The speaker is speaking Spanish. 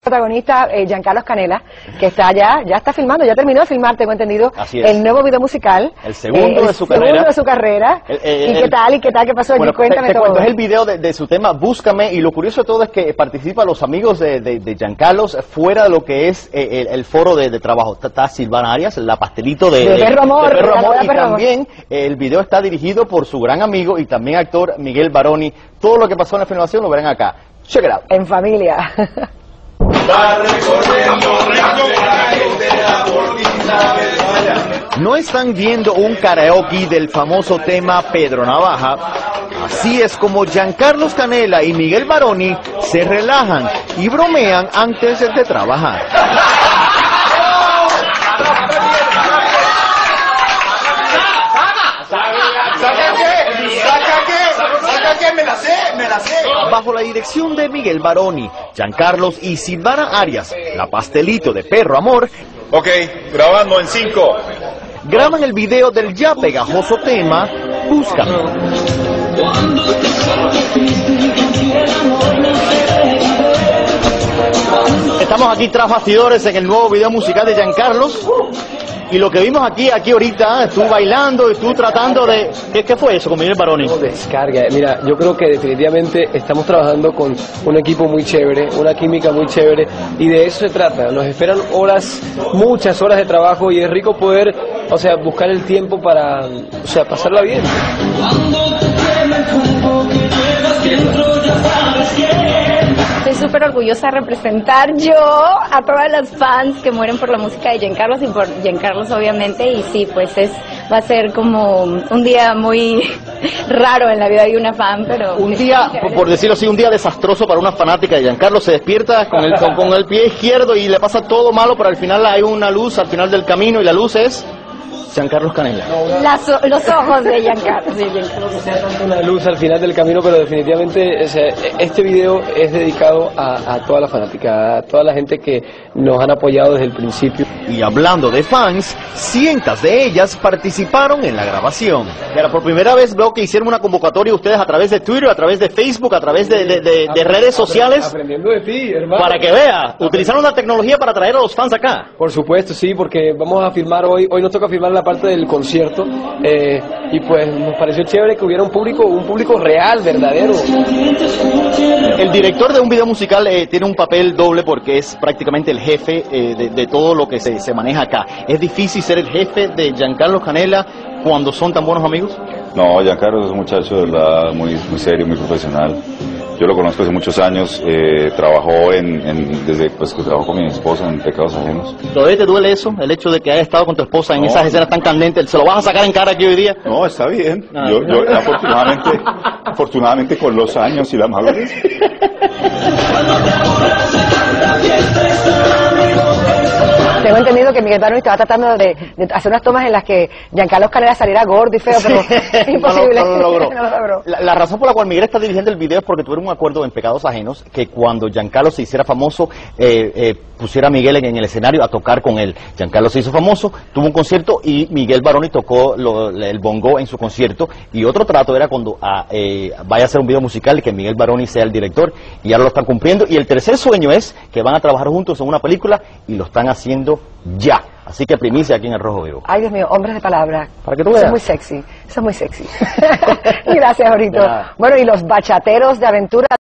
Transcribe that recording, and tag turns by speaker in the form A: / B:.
A: Protagonista Giancarlo Canela, que está ya está filmando, ya terminó de filmar, tengo entendido, el nuevo video musical.
B: El segundo de su
A: carrera. ¿Y qué tal? ¿Qué pasó allí?
B: Bueno,
A: Cuéntame todo.
B: Cuento, es el video de su tema Búscame, y lo curioso de todo es que participan los amigos de Giancarlo fuera de lo que es el foro de trabajo. Está Silvana Arias, la pastelito de
A: Perro Amor,
B: y también el video está dirigido por su gran amigo y también actor Miguel Baroni. Todo lo que pasó en la filmación lo verán acá. Check it out.
A: En familia.
B: No están viendo un karaoke del famoso tema Pedro Navaja. Así es como Giancarlo Canela y Miguel Baroni se relajan y bromean antes de trabajar. Me la sé. Bajo la dirección de Miguel Baroni, Giancarlo y Silvana Arias, la pastelito de Perro Amor.
C: Ok, grabando en 5.
B: Graban el video del ya pegajoso tema Búscame. Estamos aquí tras bastidores en el nuevo video musical de Giancarlo. Y lo que vimos aquí ahorita, tú bailando y tú tratando de... ¿Qué fue eso con Miguel Baroni?
D: No, descarga. Mira, yo creo que definitivamente estamos trabajando con un equipo muy chévere, una química muy chévere, y de eso se trata. Nos esperan horas, muchas horas de trabajo, y es rico poder, buscar el tiempo para, pasarla bien.
E: Estoy súper orgullosa de representar yo a todas las fans que mueren por la música de Giancarlo y por Giancarlo obviamente, y sí, pues va a ser como un día muy raro en la vida de una fan, pero...
B: Un día, por decirlo así, un día desastroso para una fanática de Giancarlo. Se despierta con el pie izquierdo y le pasa todo malo, pero al final hay una luz al final del camino, y la luz es... Giancarlo Canela.
E: Los ojos de Giancarlo.
D: No sea tanto una luz al final del camino, pero definitivamente este video es dedicado a toda la fanática, a toda la gente que nos han apoyado desde el principio.
B: Y hablando de fans, cientos de ellas participaron en la grabación. Pero por primera vez veo que hicieron una convocatoria ustedes a través de Twitter, a través de Facebook, a través de redes sociales.
D: Aprendiendo de ti, hermano.
B: Para que vea, utilizaron la tecnología para traer a los fans acá.
D: Por supuesto, sí, porque vamos a filmar hoy nos toca filmar la parte del concierto, y pues nos pareció chévere que hubiera un público real, verdadero.
B: El director de un video musical tiene un papel doble porque es prácticamente el jefe de todo lo que se maneja acá. ¿Es difícil ser el jefe de Giancarlo Canela cuando son tan buenos amigos?
C: No, Giancarlo es un muchacho de verdad muy serio, muy profesional. Yo lo conozco hace muchos años, trabajó desde que trabajó con mi esposa en Pecados Ajenos.
B: ¿Todavía te duele eso? El hecho de que hayas estado con tu esposa en esas escenas tan candentes, ¿se lo vas a sacar en cara aquí hoy día?
C: No, está bien. Yo afortunadamente con los años y la madurez.
A: Tengo entendido que Miguel Baroni estaba tratando de hacer unas tomas en las que Giancarlo Canela saliera gordo y feo, pero es imposible.
B: No lo logró. La razón por la cual Miguel está dirigiendo el video es porque tuvieron un acuerdo en Pecados Ajenos que cuando Giancarlo se hiciera famoso, pusiera a Miguel en el escenario a tocar con él. Giancarlo se hizo famoso, tuvo un concierto y Miguel Baroni tocó el bongo en su concierto, y otro trato era cuando vaya a hacer un video musical y que Miguel Baroni sea el director, y ahora lo están cumpliendo. Y el tercer sueño es que van a trabajar juntos en una película, y lo están haciendo ya. Así que primicia aquí en El Rojo Vivo.
A: Ay, Dios mío, hombres de palabra.
B: Para que tú veas.
A: Eso es muy sexy. Gracias, Jorito. Bueno, y los bachateros de aventura.